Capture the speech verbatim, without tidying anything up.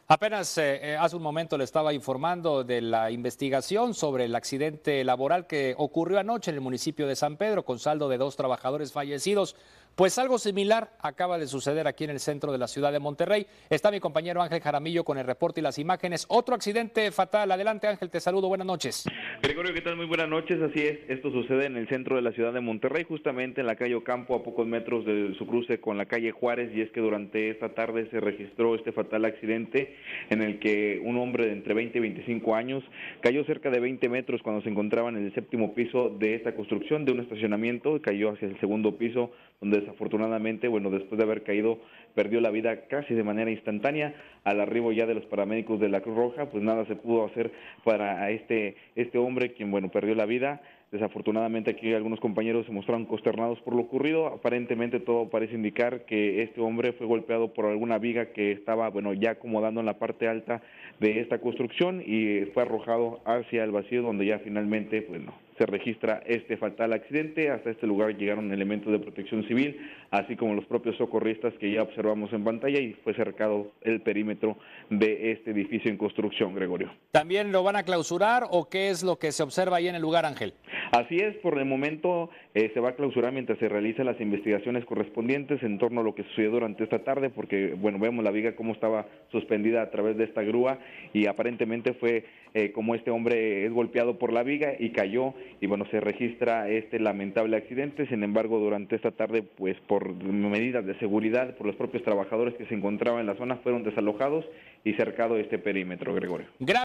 Apenas eh, eh, hace un momento le estaba informando de la investigación sobre el accidente laboral que ocurrió anoche en el municipio de San Pedro con saldo de dos trabajadores fallecidos. Pues algo similar acaba de suceder aquí en el centro de la ciudad de Monterrey. Está mi compañero Ángel Jaramillo con el reporte y las imágenes. Otro accidente fatal. Adelante, Ángel, te saludo. Buenas noches. Gregorio, ¿qué tal? Muy buenas noches. Así es, esto sucede en el centro de la ciudad de Monterrey, justamente en la calle Ocampo, a pocos metros de su cruce con la calle Juárez, y es que durante esta tarde se registró este fatal accidente en el que un hombre de entre veinte y veinticinco años cayó cerca de veinte metros cuando se encontraba en el séptimo piso de esta construcción, de un estacionamiento, cayó hacia el segundo piso, donde desafortunadamente, bueno, después de haber caído, perdió la vida casi de manera instantánea. Al arribo ya de los paramédicos de la Cruz Roja, pues nada se pudo hacer para este, este hombre, quien, bueno, perdió la vida. Desafortunadamente aquí algunos compañeros se mostraron consternados por lo ocurrido. Aparentemente todo parece indicar que este hombre fue golpeado por alguna viga que estaba, bueno, ya acomodando en la parte alta de esta construcción y fue arrojado hacia el vacío, donde ya finalmente, bueno, se registra este fatal accidente. Hasta este lugar llegaron elementos de protección civil, así como los propios socorristas que ya observamos en pantalla, y fue cercado el perímetro de este edificio en construcción, Gregorio. ¿También lo van a clausurar o qué es lo que se observa ahí en el lugar, Ángel? Así es, por el momento eh, se va a clausurar mientras se realizan las investigaciones correspondientes en torno a lo que sucedió durante esta tarde, porque, bueno, vemos la viga cómo estaba suspendida a través de esta grúa y aparentemente fue eh, como este hombre es golpeado por la viga y cayó, y bueno, se registra este lamentable accidente. Sin embargo, durante esta tarde, pues por medidas de seguridad, por los propios trabajadores que se encontraban en la zona, fueron desalojados y cercado este perímetro, Gregorio. Gracias.